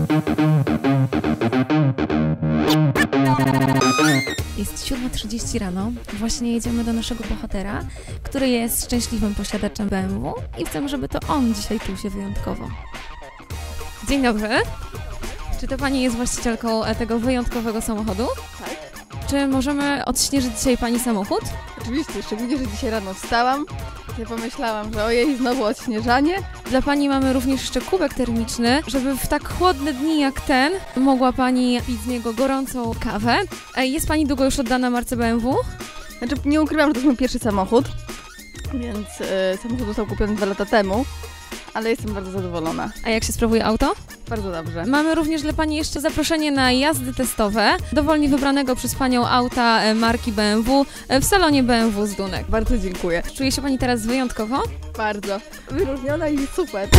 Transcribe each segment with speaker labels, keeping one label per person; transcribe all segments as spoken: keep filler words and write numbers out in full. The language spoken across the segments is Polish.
Speaker 1: Jest siódma trzydzieści rano, właśnie jedziemy do naszego bohatera, który jest szczęśliwym posiadaczem B M W i chcemy, żeby to on dzisiaj czuł się wyjątkowo. Dzień dobry. Czy to pani jest właścicielką tego wyjątkowego samochodu?
Speaker 2: Tak.
Speaker 1: Czy możemy odśnieżyć dzisiaj pani samochód?
Speaker 2: Oczywiście, szczególnie, że dzisiaj rano wstałam. Ja pomyślałam, że ojej, znowu odśnieżanie.
Speaker 1: Dla pani mamy również jeszcze kubek termiczny, żeby w tak chłodne dni jak ten mogła pani pić z niego gorącą kawę. Jest pani długo już oddana marce B M W?
Speaker 2: Znaczy, nie ukrywam, że to jest mój pierwszy samochód, więc yy, samochód został kupiony dwa lata temu, ale jestem bardzo zadowolona.
Speaker 1: A jak się sprawuje auto?
Speaker 2: Bardzo dobrze.
Speaker 1: Mamy również dla pani jeszcze zaproszenie na jazdy testowe dowolnie wybranego przez panią auta marki B M W w salonie B M W z Dunek.
Speaker 2: Bardzo dziękuję.
Speaker 1: Czuje się pani teraz wyjątkowo?
Speaker 2: Bardzo. Wyróżniona i super.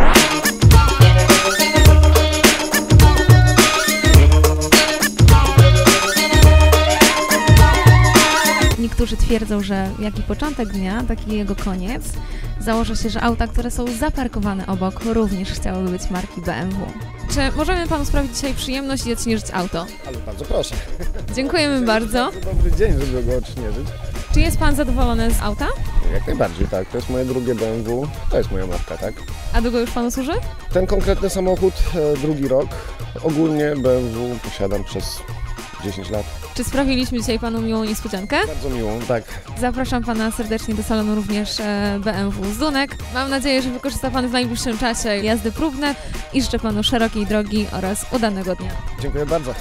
Speaker 1: Niektórzy twierdzą, że jaki początek dnia, taki jego koniec. Założę się, że auta, które są zaparkowane obok, również chciałyby być marki B M W. Czy możemy panu sprawić dzisiaj przyjemność i odśnieżyć auto?
Speaker 3: Ale bardzo proszę.
Speaker 1: Dziękujemy bardzo.
Speaker 3: To dobry dzień, żeby go odśnieżyć.
Speaker 1: Czy jest pan zadowolony z auta?
Speaker 3: Jak najbardziej, tak. To jest moje drugie B M W, to jest moja marka, tak.
Speaker 1: A długo już panu służy?
Speaker 3: Ten konkretny samochód e, drugi rok. Ogólnie B M W posiadam przez dziesięć lat.
Speaker 1: Czy sprawiliśmy dzisiaj panu miłą niespodziankę?
Speaker 3: Bardzo miłą, tak.
Speaker 1: Zapraszam pana serdecznie do salonu również B M W z Dunek. Mam nadzieję, że wykorzysta pan w najbliższym czasie jazdy próbne i życzę panu szerokiej drogi oraz udanego dnia.
Speaker 3: Dziękuję bardzo.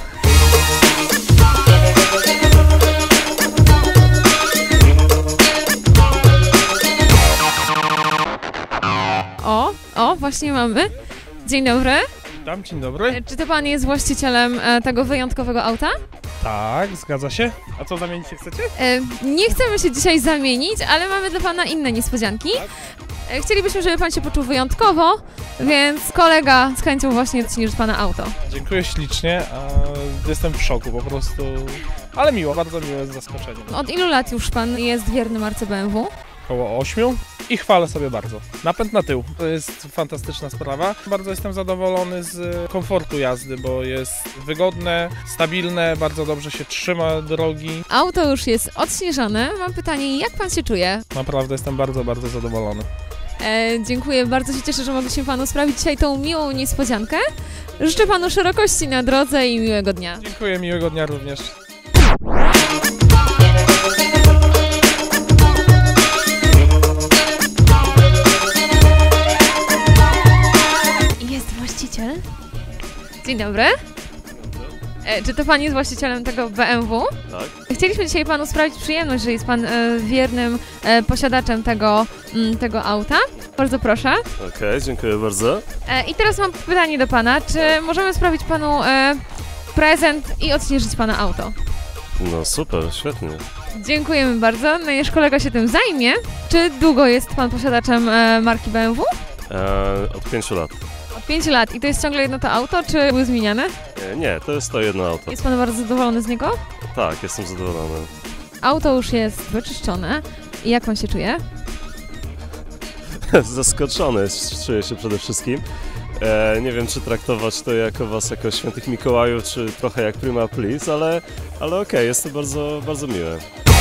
Speaker 1: O, o, właśnie mamy. Dzień dobry.
Speaker 4: Witam, dzień dobry.
Speaker 1: Czy to pan jest właścicielem tego wyjątkowego auta?
Speaker 4: Tak, zgadza się. A co zamienić się chcecie?
Speaker 1: E, nie chcemy się dzisiaj zamienić, ale mamy dla pana inne niespodzianki. E, chcielibyśmy, żeby pan się poczuł wyjątkowo, więc kolega z chęcią właśnie odśnieży pana auto.
Speaker 4: Dziękuję ślicznie, a jestem w szoku po prostu, ale miło, bardzo miłe zaskoczenie.
Speaker 1: Od ilu lat już pan jest wierny marce B M W?
Speaker 4: Około ośmiu i chwalę sobie bardzo. Napęd na tył, to jest fantastyczna sprawa. Bardzo jestem zadowolony z komfortu jazdy, bo jest wygodne, stabilne, bardzo dobrze się trzyma drogi.
Speaker 1: Auto już jest odśnieżone. Mam pytanie, jak pan się czuje?
Speaker 4: Naprawdę jestem bardzo, bardzo zadowolony.
Speaker 1: E, dziękuję, bardzo się cieszę, że mogliśmy panu sprawić dzisiaj tą miłą niespodziankę. Życzę panu szerokości na drodze i miłego dnia.
Speaker 4: Dziękuję, miłego dnia również.
Speaker 1: Właściciel? Dzień dobry. E, czy to pan jest właścicielem tego B M W?
Speaker 5: Tak.
Speaker 1: Chcieliśmy dzisiaj panu sprawić przyjemność, że jest pan e, wiernym e, posiadaczem tego, m, tego auta. Bardzo proszę.
Speaker 5: Okej, okay, dziękuję bardzo.
Speaker 1: E, I teraz mam pytanie do pana. Czy możemy sprawić panu e, prezent i odśnieżyć pana auto?
Speaker 5: No super, świetnie.
Speaker 1: Dziękujemy bardzo. Nasz kolega się tym zajmie. Czy długo jest pan posiadaczem e, marki B M W?
Speaker 5: E, od pięciu lat.
Speaker 1: Od pięciu lat. I to jest ciągle jedno to auto, czy były zmieniane?
Speaker 5: E, nie, to jest to jedno auto.
Speaker 1: Jest pan bardzo zadowolony z niego?
Speaker 5: Tak, jestem zadowolony.
Speaker 1: Auto już jest wyczyszczone. I jak pan się czuje?
Speaker 5: Zaskoczony czuję się przede wszystkim. E, nie wiem, czy traktować to jako was jako świętych Mikołajów, czy trochę jak Prima Aprilis, ale, ale okej, okay, jest to bardzo, bardzo miłe.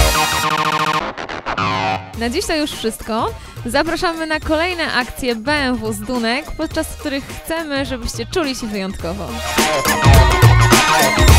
Speaker 1: Na dziś to już wszystko. Zapraszamy na kolejne akcje B M W z Dunek, podczas których chcemy, żebyście czuli się wyjątkowo.